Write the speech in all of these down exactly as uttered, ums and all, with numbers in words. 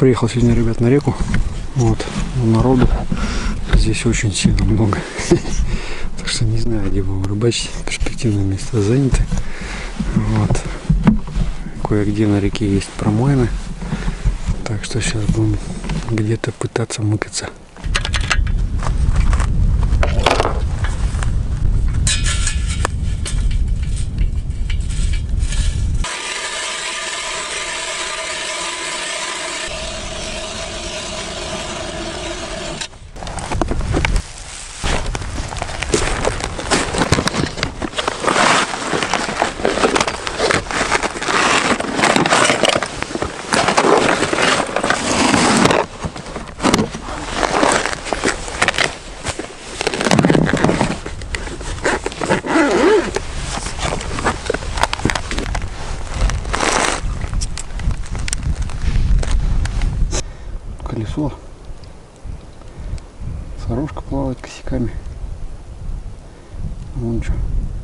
Приехал сегодня, ребят, на реку. Вот, народу здесь очень сильно много. Так что не знаю, где будем рыбачить. Перспективное место занято. Вот. Кое-где на реке есть промоины. Так что сейчас будем где-то пытаться мыкаться. Колесо. Сорожка плавает косяками. Вон что.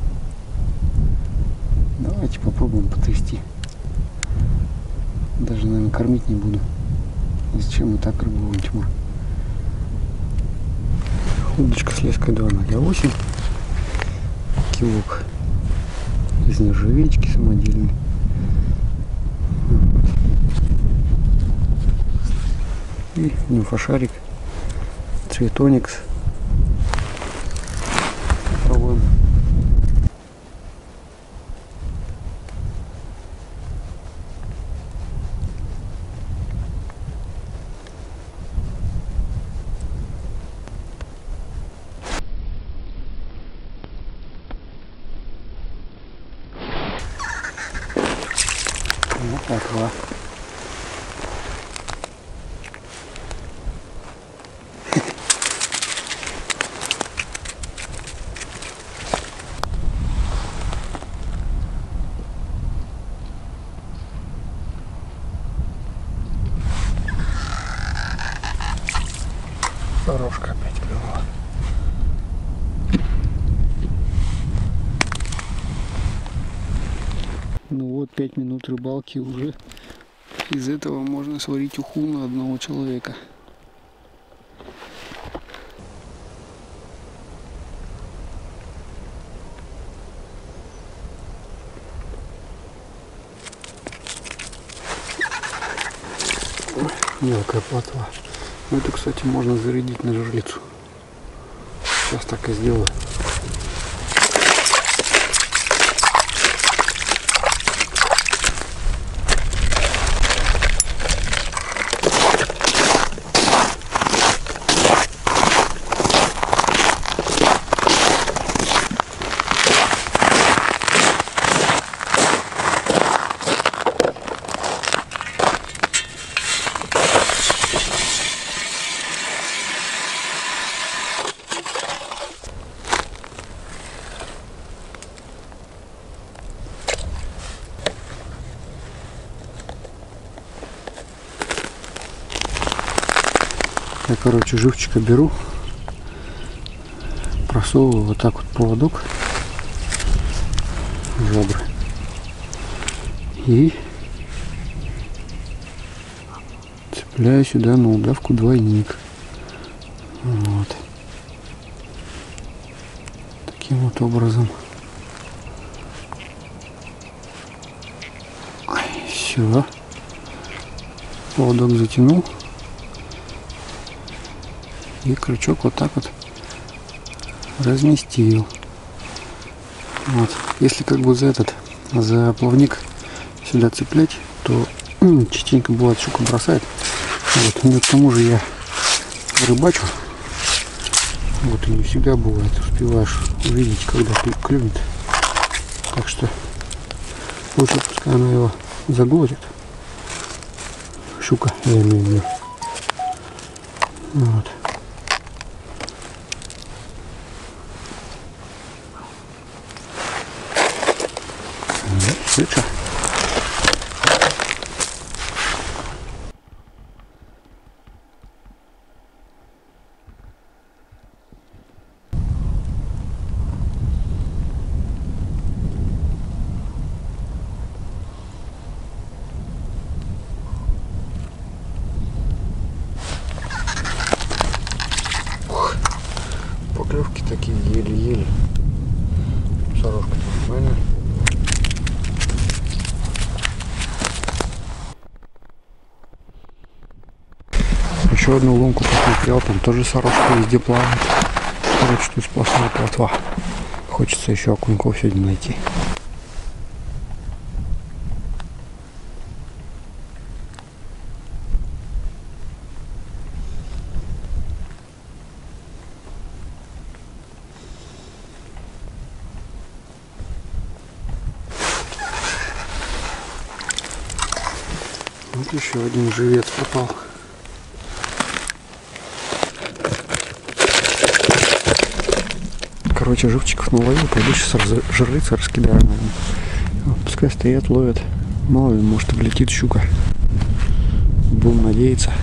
Давайте попробуем потрясти. Даже, наверное, кормить не буду. Зачем и так рыбу вон тьма. Удочка с леской два ноль восемь. Кивок из нержавеечки самодельный. И нимфошарик Триетоникс. Пробуем. Вот так вот. Сорожка опять клюнула. Ну вот, пять минут рыбалки уже. Из этого можно сварить уху на одного человека. Мелкая плотва. Ну, это, кстати, можно зарядить на жерлицу. Сейчас так и сделаю. Я, короче, живчика беру, просовываю вот так вот поводок в жабры и цепляю сюда на удавку двойник. Вот. Таким вот образом. Все. Поводок затянул. И крючок вот так вот разместил. Вот. Если как бы за этот, за плавник сюда цеплять, то м, частенько бывает щука бросает. Вот. Но к тому же я рыбачу. Вот, и не всегда бывает успеваешь увидеть, когда клюнет. Так что лучше пускай она его заглотит. Щука, я имею в виду. Вот. Свеча. поклевки такие еле-еле. Сорожка нормальная. Еще одну лунку посмотрел, там тоже сорожка везде плавает. Короче, тут сплошная плотва. Хочется еще окуньков сегодня найти. Вот еще один живец попал. Короче, живчиков наловил, пойду сейчас жрыться, раскидаю, наверное. Пускай стоят, ловят. Мало ли, может, влетит щука. Будем надеяться.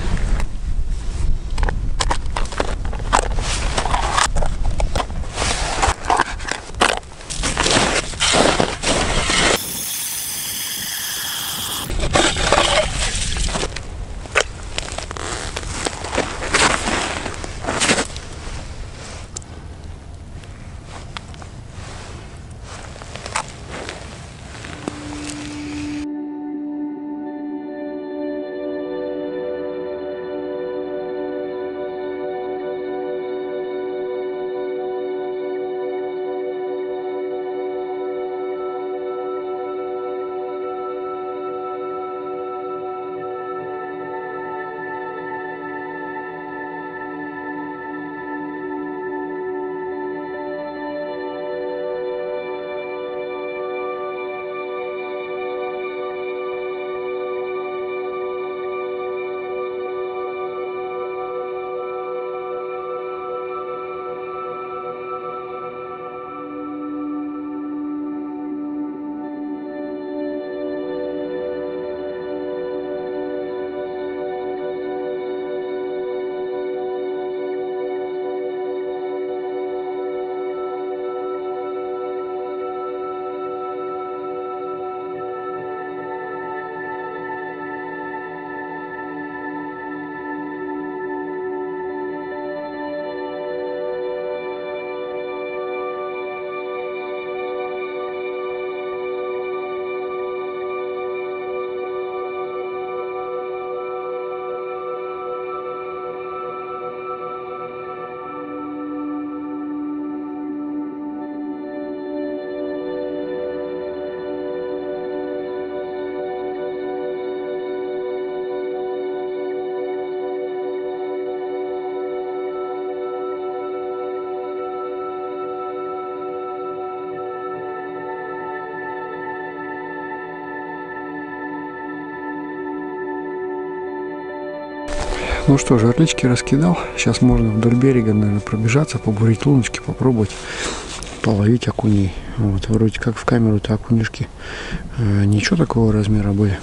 Ну что, жерлички раскидал. Сейчас можно вдоль берега, наверное, пробежаться, побурить луночки, попробовать половить окуней. Вот, вроде как в камеру-то окунишки э, ничего такого размера были.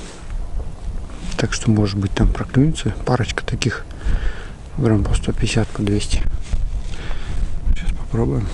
Так что, может быть, там проклюнется парочка таких, грамм по сто пятьдесят, по двести. Сейчас попробуем.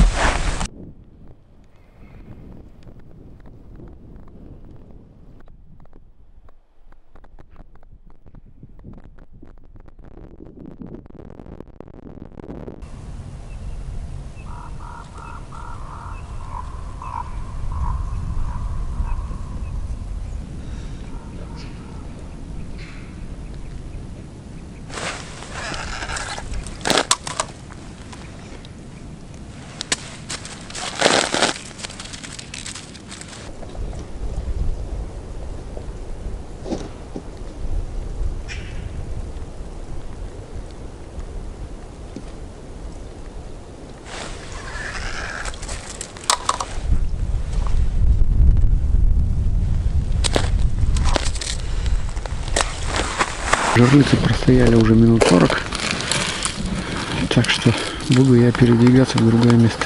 Жерлицы простояли уже минут сорок, так что буду я передвигаться в другое место.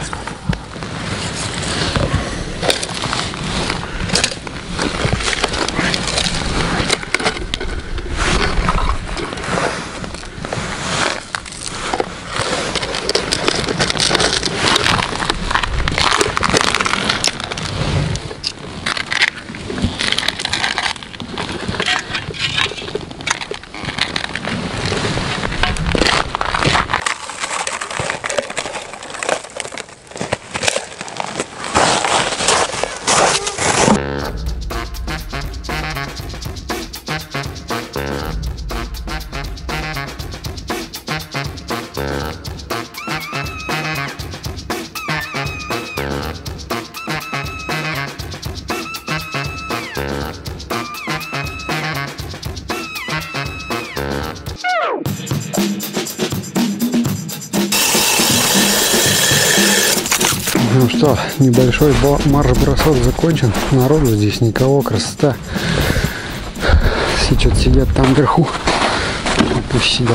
Ну что, небольшой марш-бросок закончен. Народу здесь никого, красота. Все что-то сидят там вверху. Пусть сидят.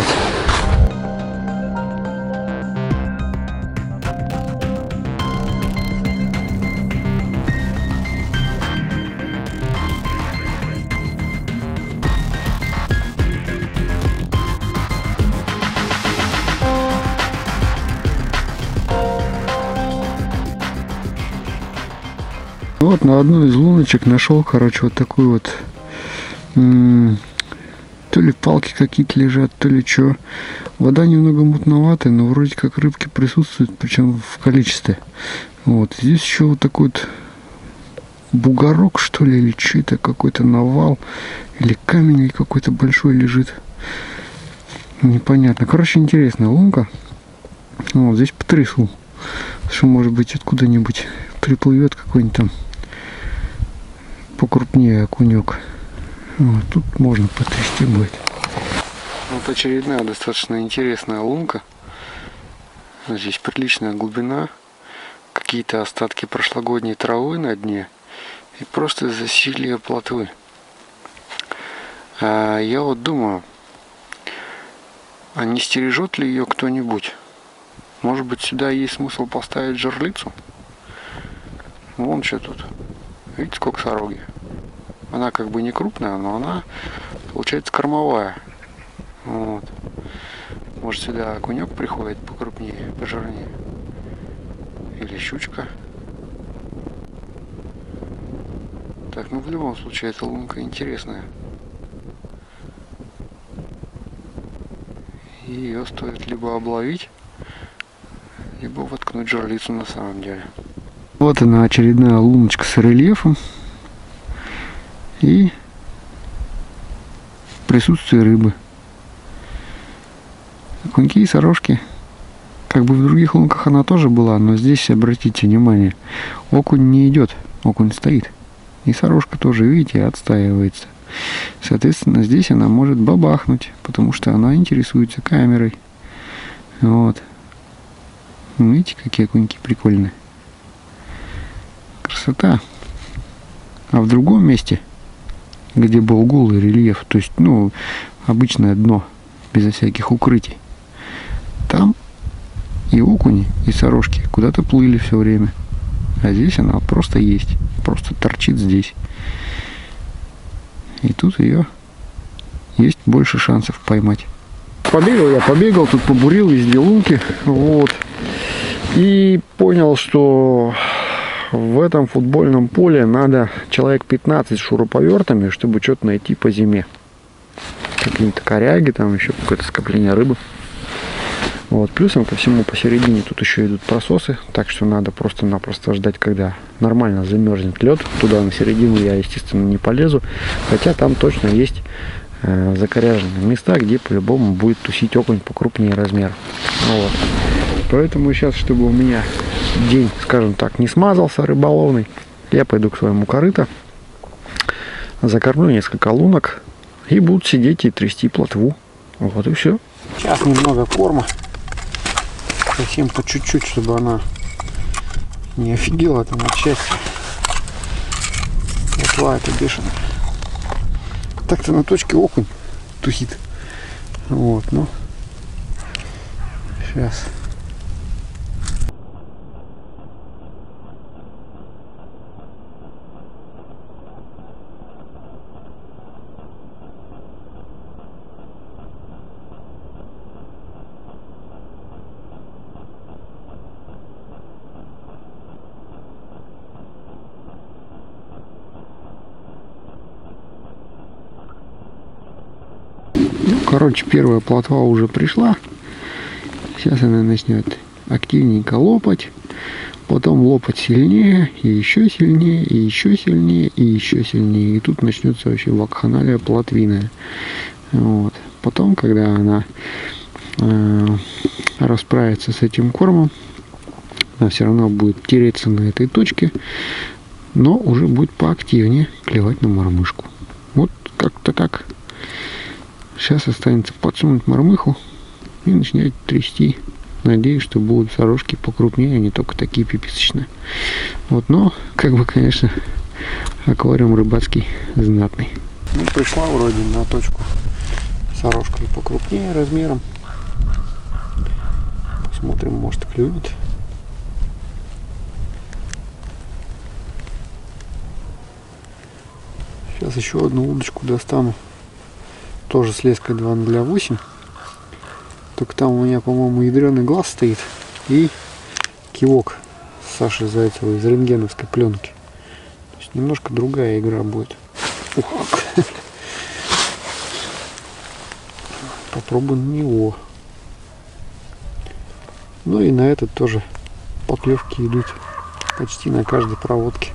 Вот на одной из луночек нашел, короче, вот такую вот, то ли палки какие-то лежат, то ли что. Вода немного мутноватая, но вроде как рыбки присутствуют, причем в количестве. Вот здесь еще вот такой вот бугорок, что ли, или что-то, какой-то навал, или камень какой-то большой лежит. Непонятно. Короче, интересная лунка. Вот здесь потрясу, что может быть откуда-нибудь приплывет какой-нибудь там покрупнее окунек. Вот, тут можно потрясти будет. Вот очередная достаточно интересная лунка. Здесь приличная глубина, какие-то остатки прошлогодней травы на дне и просто засилье плотвы. А я вот думаю, а не стережет ли ее кто-нибудь? Может быть, сюда есть смысл поставить жерлицу? Вон что тут. Видите, сколько сороги? Она как бы не крупная, но она получается кормовая. Вот. Может, сюда окунек приходит покрупнее, пожирнее. Или щучка. Так, ну в любом случае эта лунка интересная. И ее стоит либо обловить, либо воткнуть жерлицу на самом деле. Вот она, очередная луночка с рельефом и присутствие рыбы. Окуньки и сорожки. Как бы в других лунках она тоже была, но здесь, обратите внимание, окунь не идет, окунь стоит. И сорожка тоже, видите, отстаивается. Соответственно, здесь она может бабахнуть, потому что она интересуется камерой. Вот. Видите, какие окуньки прикольные. Красота. А в другом месте, где был голый рельеф, то есть, ну, обычное дно, безо всяких укрытий, там и окуни, и сорожки куда-то плыли все время. А здесь она просто есть, просто торчит здесь. И тут ее есть больше шансов поймать. Побегал я, побегал, тут побурил везде лунки, вот. И понял, что в этом футбольном поле надо человек пятнадцать шуруповертами, чтобы что-то найти по зиме. Какие-то коряги, там еще какое-то скопление рыбы. Вот. Плюсом ко всему посередине тут еще идут прососы, так что надо просто-напросто ждать, когда нормально замерзнет лед. Туда на середину я, естественно, не полезу, хотя там точно есть э, закоряженные места, где по-любому будет тусить окунь покрупнее размер. Вот. Поэтому сейчас, чтобы у меня день, скажем так, не смазался рыболовный, я пойду к своему корыто, закормлю несколько лунок и буду сидеть и трясти плотву. Вот и все. Сейчас немного корма, совсем по чуть-чуть, чтобы она не офигела там от счастья. Плотва это бешеная. Так-то на точке окунь тусит. Вот, ну сейчас. Ну, короче, первая плотва уже пришла. Сейчас она начнет активненько лопать. Потом лопать сильнее, и еще сильнее, и еще сильнее, и еще сильнее. И тут начнется вообще вакханалия плотвиная. Вот. Потом, когда она э, расправится с этим кормом, она все равно будет тереться на этой точке, но уже будет поактивнее клевать на мормышку. Вот как-то так. Сейчас останется подсунуть мормыху и начинать трясти надеюсь, что будут сорожки покрупнее, а не только такие пиписочные. Вот, но, как бы, конечно, аквариум рыбацкий знатный. Ну, пришла вроде на точку сорожка покрупнее размером. Посмотрим, может, клюнет. Сейчас еще одну удочку достану. Тоже с леской два ноль восемь. Только там у меня, по-моему, ядреный глаз стоит. И кивок Саши Зайцевой из рентгеновской пленки. То есть немножко другая игра будет. Ух, попробуем на него. Ну и на этот тоже поклевки идут почти на каждой проводке.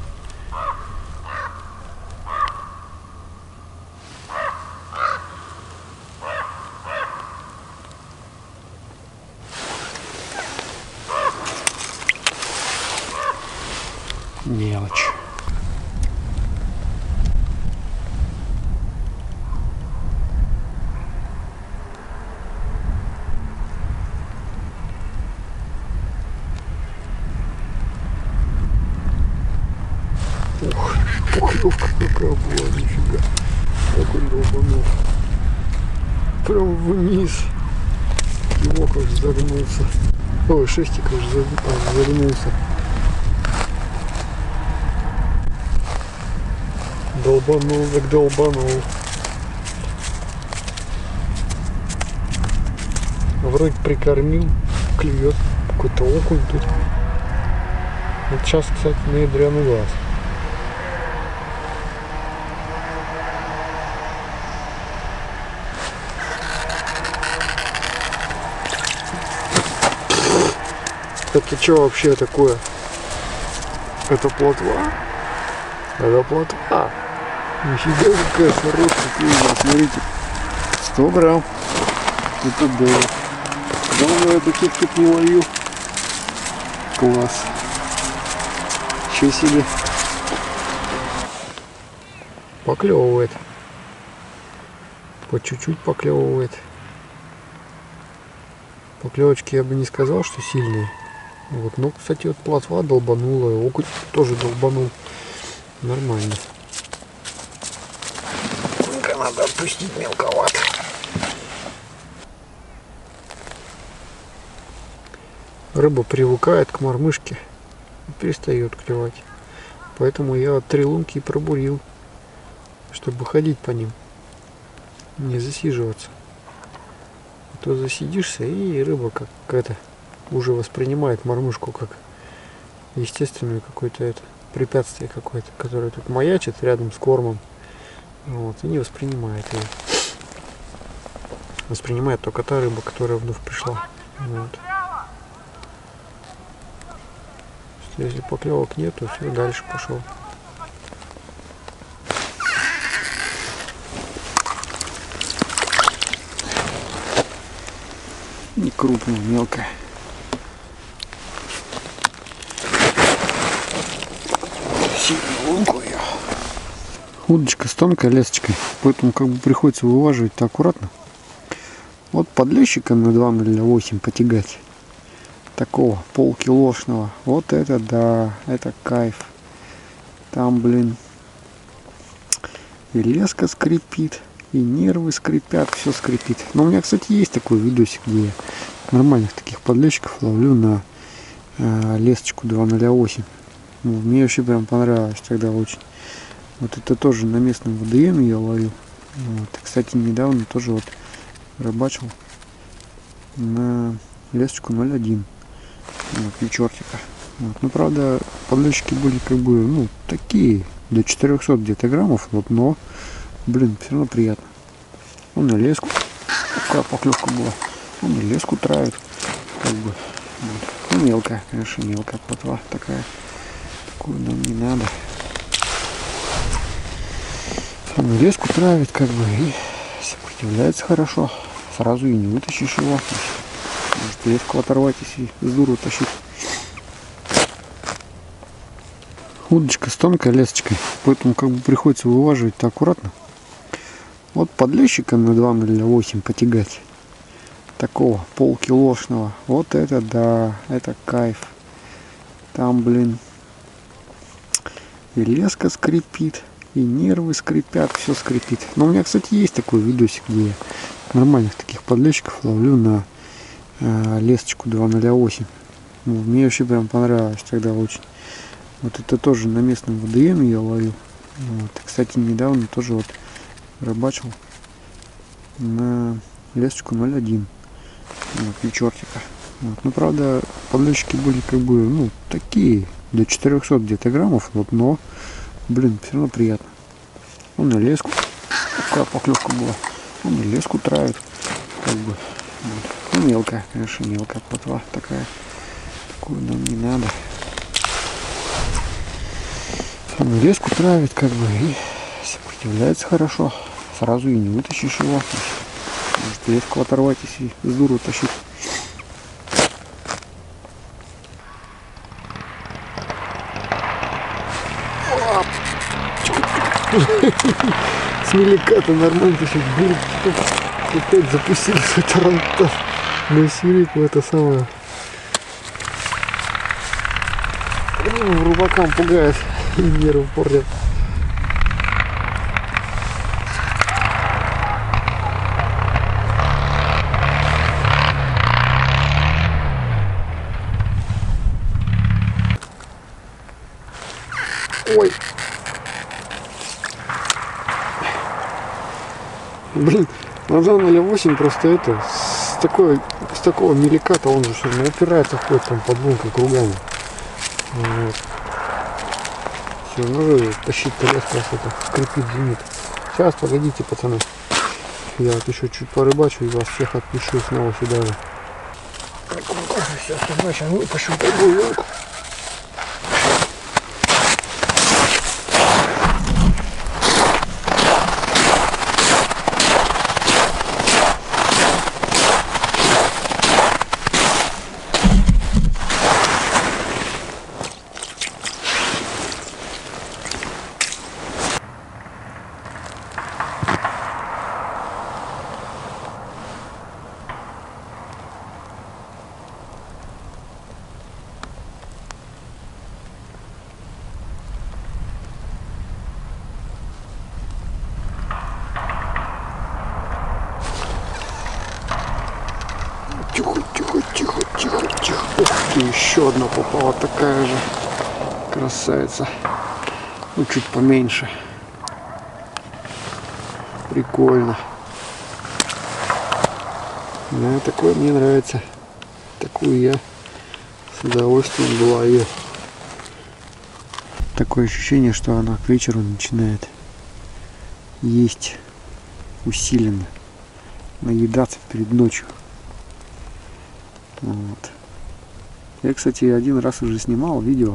Мелочь. Ух, поклевка какая была, нифига. Как он долбанул. Прям вниз. Кивок аж загнулся. Ой, шестик аж загнулся. Долбанул, так долбанул. Вроде прикормил, клюет. Какой-то окунь тут. Вот сейчас, кстати, на ядреный глаз. Это что вообще такое? Это плотва? Это плотва. Нифига какая сорожка клюнула, смотрите. сто грамм. Это да. Давно я таких тут не ловил. Класс. Че себе. Поклевывает. По чуть-чуть поклевывает. Поклевочки я бы не сказал, что сильные. Вот, ну, кстати, вот плотва долбанула, окунь тоже долбанул. Нормально. Надо отпустить, мелковато. Рыба привыкает к мормышке и перестает клевать. Поэтому я вот три лунки и пробурил, чтобы ходить по ним, не засиживаться. А то засидишься, и рыба как это уже воспринимает мормышку как естественное какое-то это препятствие какое-то, которое тут маячит рядом с кормом. Вот, и не воспринимает ее. Воспринимает только та рыба, которая вновь пришла. Вот. Если поклевок нет, то все, дальше пошел. Не крупная, мелкая. Сильную лунку ее. Удочка с тонкой лесочкой, поэтому как бы приходится вываживать-то аккуратно. Вот подлещика на два ноль восемь потягать. Такого полкилошного. Вот это да, это кайф. Там, блин, и леска скрипит, и нервы скрипят, все скрипит. Но у меня, кстати, есть такой видосик, где я нормальных таких подлещиков ловлю на э, лесочку два ноль восемь. Ну, мне вообще прям понравилось тогда очень. Вот это тоже на местном ВДН я ловил. Вот. Кстати, недавно тоже вот рыбачил на лесочку ноль один. Вот, на чертика. Вот. Ну, правда, подлещики были как бы, ну, такие, до четырёхсот где-то граммов, вот, но, блин, все равно приятно. Он на леску, какая поклевка была, он на леску травит, как бы, вот. Ну, мелкая, конечно, мелкая плотва такая, такую нам не надо. Он леску травит, как бы, и сопротивляется хорошо, сразу и не вытащишь его. Может леску оторвать, если с дуру тащить. Удочка с тонкой лесочкой, поэтому как бы приходится вываживать-то аккуратно. Вот подлещика на два ноль восемь потягать. такого полкилошного. Вот это да, это кайф. Там, блин, и леска скрипит, и нервы скрипят, все скрипит. Но у меня, кстати, есть такой видосик, где я нормальных таких подлещиков ловлю на э, лесочку два ноль восемь. Ну, мне вообще прям понравилось тогда очень. Вот это тоже на местном ВДМ я ловил. Вот. Кстати, недавно тоже вот рыбачил на лесочку ноль один. Вот, и чертика. Вот. Ну, правда, подлещики были как бы, ну, такие, до четырёхсот где-то граммов, вот, но, блин, все равно приятно. Он и леску, какая поклевка была, он и леску травит, как бы, вот. Ну, мелкая, конечно, мелкая плотва такая, такую нам не надо. Он и леску травит, как бы, и сопротивляется хорошо, сразу и не вытащишь его, может леску оторвать, если с дуру тащить. С мелика-то нормально тащить, блин, опять запустили свой тарантас на сирику, это самое. Ну, рыбакам пугает и нервы портят. Ой. Блин, на два ноль восемь просто это, с, такой, с такого мелика-то он же ну, упирается, ходит там под лункой кругами. Вот. Все, ну же тащить-то лес просто это скрипит, зенит. Сейчас, погодите, пацаны. Я вот еще чуть порыбачу и вас всех отпишу снова сюда же. Так, ну-ка, все остальное сейчас выпущу другую лунку. Тихо, тихо, тихо, тихо, тихо. Ух ты, еще одна попала, такая же красавица. Ну, чуть поменьше. Прикольно. Да, такое мне нравится. Такую я с удовольствием бы ловил. Такое ощущение, что она к вечеру начинает есть усиленно, наедаться перед ночью. Вот. Я, кстати, один раз уже снимал видео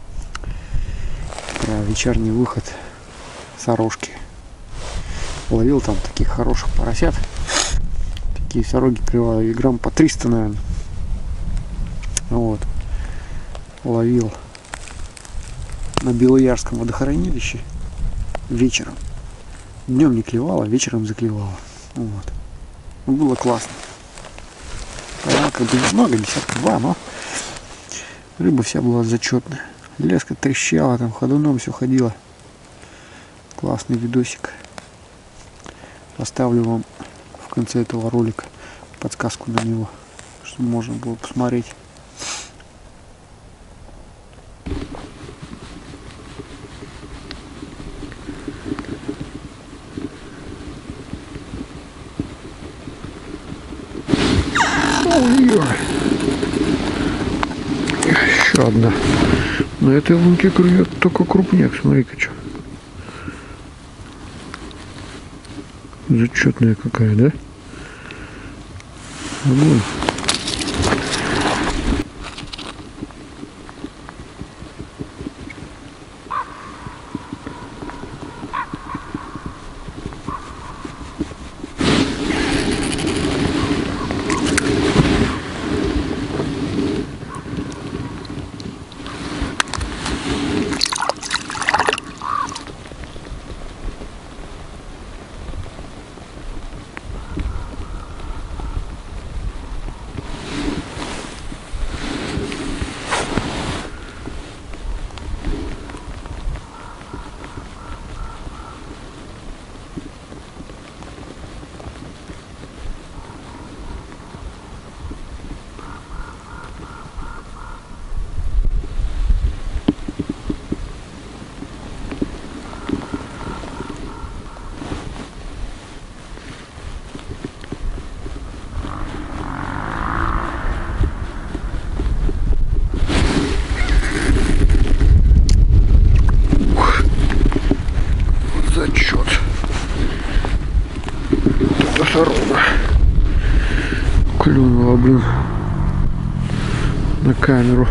про вечерний выход сорожки. Ловил там таких хороших поросят. Такие сороги клевали, грамм по триста, наверное. Вот. Ловил на Белоярском водохранилище вечером. Днем не клевало, вечером заклевало. Вот. Ну, было классно. Тогда как бы немного, десятка два, но рыба вся была зачетная. Леска трещала, там ходуном все ходило. Классный видосик. Оставлю вам в конце этого ролика подсказку на него, чтобы можно было посмотреть. Ой-ой. Еще одна. На этой лунке клюет только крупняк. Смотри-ка, что. Зачетная какая, да? Огонь. блин, на камеру.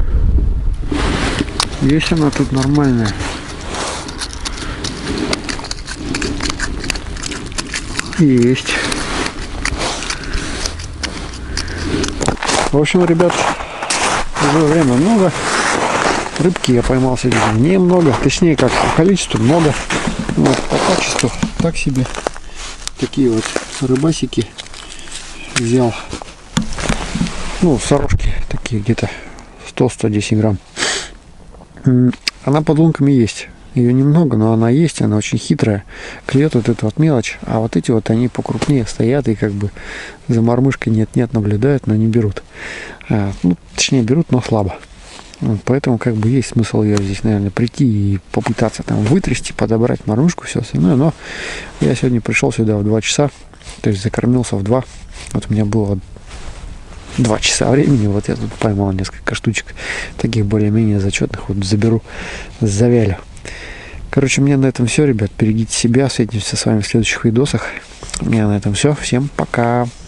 Есть она тут нормальная. Есть. В общем, ребят, уже время много. Рыбки я поймал сегодня немного. Точнее, как по количеству много. Вот, по качеству так себе. Такие вот рыбасики взял. Ну, сорожки такие где-то сто — сто десять грамм. Она под лунками есть. Ее немного, но она есть, она очень хитрая. Клюет вот эту вот мелочь, а вот эти вот они покрупнее стоят и как бы за мормышкой нет-нет наблюдают, но не берут. А, ну, точнее берут, но слабо. Вот, поэтому как бы есть смысл ее здесь, наверное, прийти и попытаться там вытрясти, подобрать мормышку, все остальное. Но я сегодня пришел сюда в два часа, то есть закормился в два. Вот у меня было два часа времени, вот я тут поймал несколько штучек, таких более-менее зачетных, вот заберу, завялю. Короче, у меня на этом все, ребят. Берегите себя. Встретимся с вами в следующих видосах. У меня на этом все. Всем пока.